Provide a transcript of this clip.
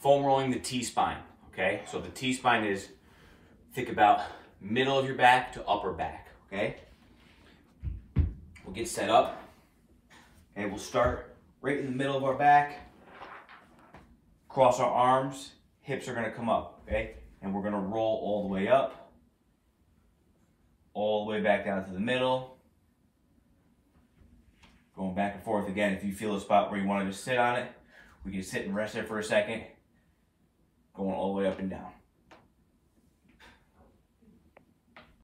foam rolling the T-spine, okay? So the T-spine is, think about middle of your back to upper back, okay? We'll get set up, and we'll start right in the middle of our back, cross our arms, hips are gonna come up, okay? And we're gonna roll all the way up, all the way back down to the middle, going back and forth again. If you feel a spot where you wanna just sit on it, we can sit and rest there for a second, going all the way up and down.